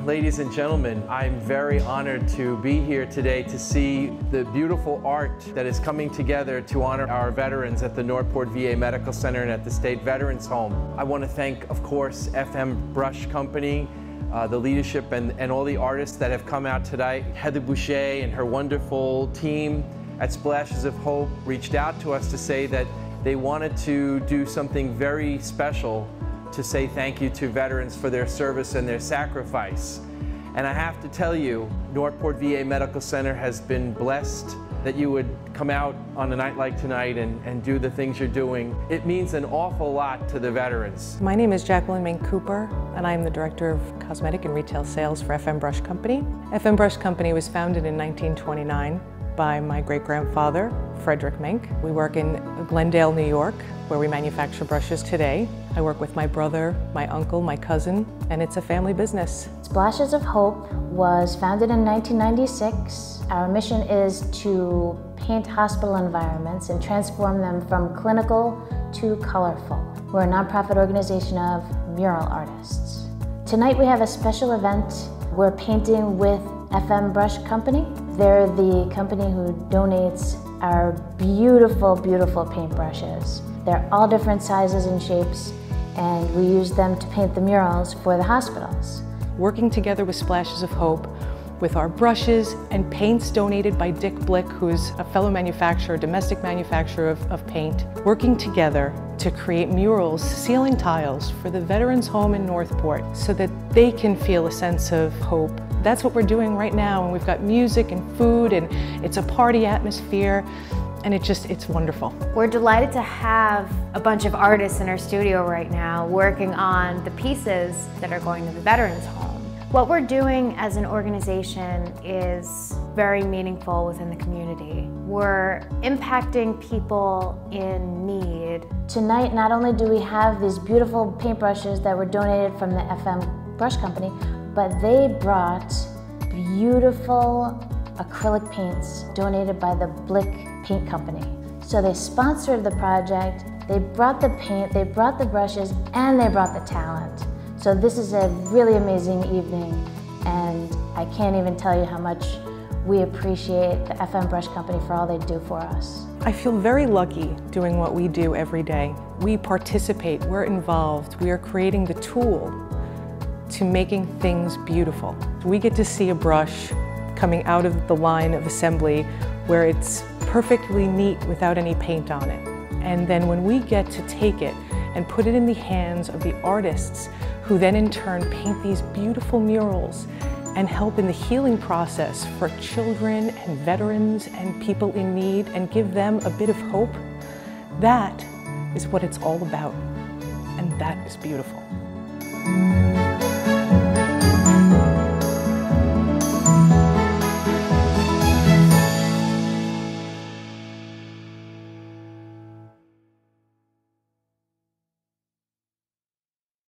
ladies and gentlemen. I'm very honored to be here today to see the beautiful art that is coming together to honor our veterans at the Northport VA Medical Center and at the State Veterans Home. I want to thank, of course, FM Brush Company, the leadership and all the artists that have come out today. Heather Boucher and her wonderful team at Splashes of Hope reached out to us to say that they wanted to do something very special to say thank you to veterans for their service and their sacrifice. And I have to tell you, Northport VA Medical Center has been blessed that you would come out on a night like tonight and do the things you're doing. It means an awful lot to the veterans. My name is Jacqueline Mink Cooper, and I'm the Director of Cosmetic and Retail Sales for FM Brush Company. FM Brush Company was founded in 1929 by my great-grandfather, Frederick Mink. We work in Glendale, New York, where we manufacture brushes today. I work with my brother, my uncle, my cousin, and it's a family business. Splashes of Hope was founded in 1996. Our mission is to paint hospital environments and transform them from clinical to colorful. We're a nonprofit organization of mural artists. Tonight we have a special event. We're painting with FM Brush Company. They're the company who donates our beautiful, beautiful paintbrushes. They're all different sizes and shapes, and we use them to paint the murals for the hospitals. Working together with Splashes of Hope, with our brushes and paints donated by Blick, who is a fellow manufacturer, domestic manufacturer of paint, working together to create murals, ceiling tiles for the Veterans Home in Northport so that they can feel a sense of hope. That's what we're doing right now, and we've got music and food, and it's a party atmosphere, and it's wonderful. We're delighted to have a bunch of artists in our studio right now working on the pieces that are going to the Veterans Home. What we're doing as an organization is very meaningful within the community. We're impacting people in need. Tonight, not only do we have these beautiful paintbrushes that were donated from the FM Brush Company, but they brought beautiful acrylic paints donated by the Blick Paint Company. So they sponsored the project, they brought the paint, they brought the brushes, and they brought the talent. So this is a really amazing evening, and I can't even tell you how much we appreciate the FM Brush Company for all they do for us. I feel very lucky doing what we do every day. We participate, we're involved, we are creating the tool to making things beautiful. We get to see a brush coming out of the line of assembly where it's perfectly neat without any paint on it. And then when we get to take it and put it in the hands of the artists who then in turn paint these beautiful murals and help in the healing process for children and veterans and people in need and give them a bit of hope, that is what it's all about. And that is beautiful.